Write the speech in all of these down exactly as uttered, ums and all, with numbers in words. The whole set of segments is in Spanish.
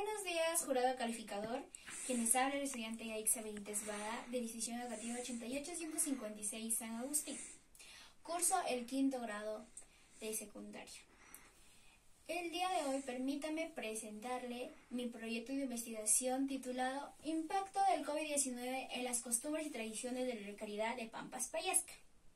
Buenos días, jurado calificador. Quienes habla el estudiante Aixa Benítez Vada, de División Educativa ochenta y ocho ciento cincuenta y seis San Agustín. Curso el quinto grado de secundaria. El día de hoy permítame presentarle mi proyecto de investigación titulado Impacto del COVID diecinueve en las costumbres y tradiciones de la localidad de Pampas Payasca.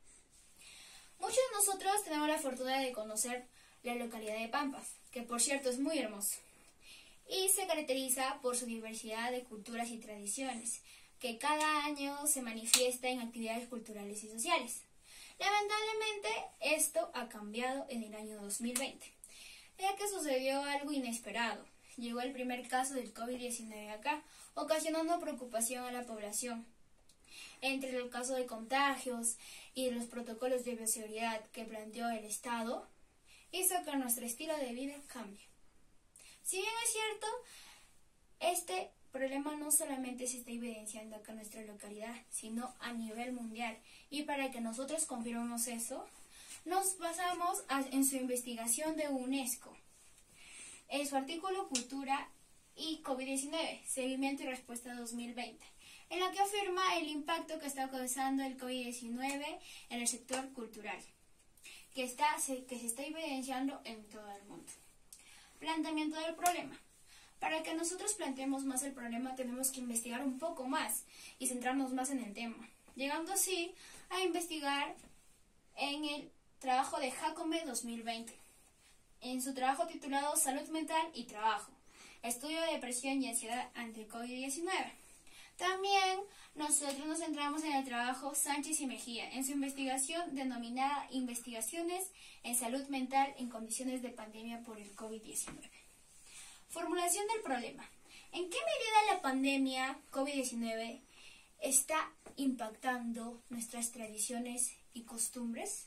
Muchos de nosotros tenemos la fortuna de conocer la localidad de Pampas, que por cierto es muy hermoso, y se caracteriza por su diversidad de culturas y tradiciones, que cada año se manifiesta en actividades culturales y sociales. Lamentablemente, esto ha cambiado en el año dos mil veinte, ya que sucedió algo inesperado. Llegó el primer caso del COVID diecinueve acá, ocasionando preocupación a la población. Entre el caso de contagios y los protocolos de bioseguridad que planteó el Estado, hizo que nuestro estilo de vida cambie. Si bien es cierto, este problema no solamente se está evidenciando acá en nuestra localidad, sino a nivel mundial. Y para que nosotros confirmemos eso, nos basamos en su investigación de UNESCO, en su artículo Cultura y COVID diecinueve, Seguimiento y Respuesta dos mil veinte, en la que afirma el impacto que está causando el COVID diecinueve en el sector cultural, que, está, que se está evidenciando en todo el mundo. Planteamiento del problema. Para que nosotros planteemos más el problema, tenemos que investigar un poco más y centrarnos más en el tema, llegando así a investigar en el trabajo de Jacome dos mil veinte, en su trabajo titulado Salud Mental y Trabajo, Estudio de Depresión y Ansiedad ante el COVID diecinueve. También nosotros nos centramos en el trabajo Sánchez y Mejía, en su investigación denominada Investigaciones en Salud Mental en Condiciones de Pandemia por el COVID diecinueve. Formulación del problema. ¿En qué medida la pandemia COVID diecinueve está impactando nuestras tradiciones y costumbres?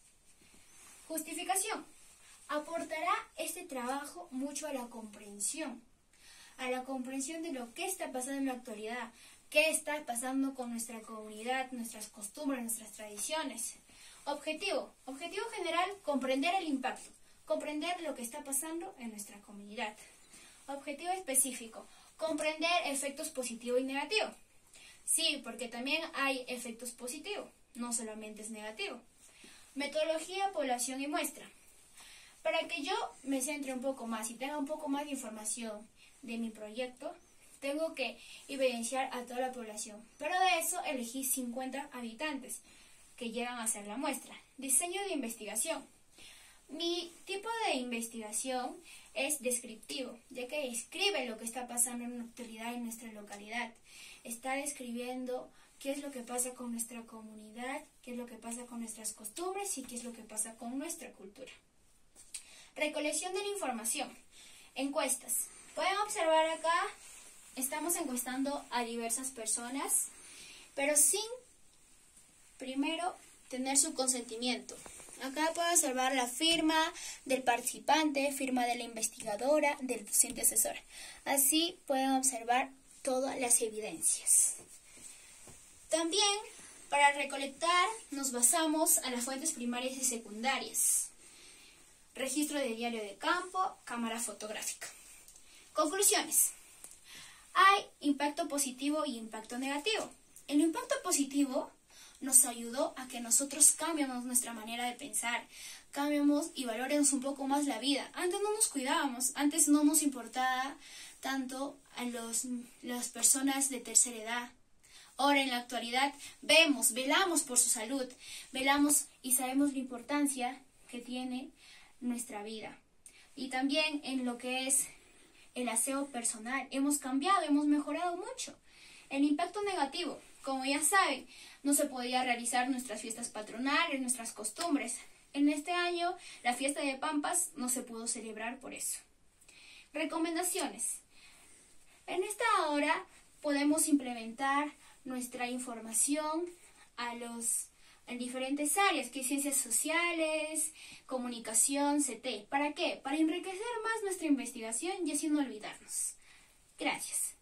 Justificación. Aportará este trabajo mucho a la comprensión, a la comprensión de lo que está pasando en la actualidad, qué está pasando con nuestra comunidad, nuestras costumbres, nuestras tradiciones. Objetivo. Objetivo general, comprender el impacto, comprender lo que está pasando en nuestra comunidad. Objetivo específico, comprender efectos positivos y negativos. Sí, porque también hay efectos positivos, no solamente es negativo. Metodología, población y muestra. Para que yo me centre un poco más y tenga un poco más de información de mi proyecto, tengo que evidenciar a toda la población. Pero de eso elegí cincuenta habitantes que llegan a hacer la muestra. Diseño de investigación. Mi tipo de investigación es descriptivo, ya que describe lo que está pasando en la actualidad en nuestra localidad. Está describiendo qué es lo que pasa con nuestra comunidad, qué es lo que pasa con nuestras costumbres y qué es lo que pasa con nuestra cultura. Recolección de la información. Encuestas. Pueden observar acá, estamos encuestando a diversas personas, pero sin primero tener su consentimiento. Acá pueden observar la firma del participante, firma de la investigadora, del docente asesor. Así pueden observar todas las evidencias. También, para recolectar, nos basamos a las fuentes primarias y secundarias. Registro de diario de campo, cámara fotográfica. Conclusiones. Hay impacto positivo y impacto negativo. El impacto positivo nos ayudó a que nosotros cambiemos nuestra manera de pensar, cambiemos y valoremos un poco más la vida. Antes no nos cuidábamos, antes no nos importaba tanto a los, las personas de tercera edad. Ahora en la actualidad vemos, velamos por su salud, velamos y sabemos la importancia que tiene nuestra vida. Y también en lo que es el aseo personal, hemos cambiado, hemos mejorado mucho. El impacto negativo, como ya saben, no se podía realizar nuestras fiestas patronales, nuestras costumbres. En este año, la fiesta de Pampas no se pudo celebrar por eso. Recomendaciones. En esta hora podemos implementar nuestra información a los en diferentes áreas, que es ciencias sociales, comunicación, C T. ¿Para qué? Para enriquecer más nuestra investigación y así no olvidarnos. Gracias.